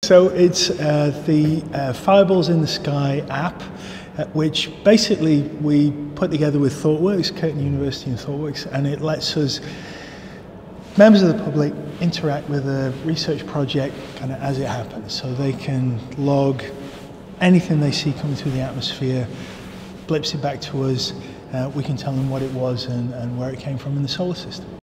So it's the Fireballs in the Sky app, which basically we put together with ThoughtWorks, Curtin University and ThoughtWorks, and it lets us, members of the public, interact with a research project kind of as it happens. So they can log anything they see coming through the atmosphere, blips it back to us, we can tell them what it was and where it came from in the solar system.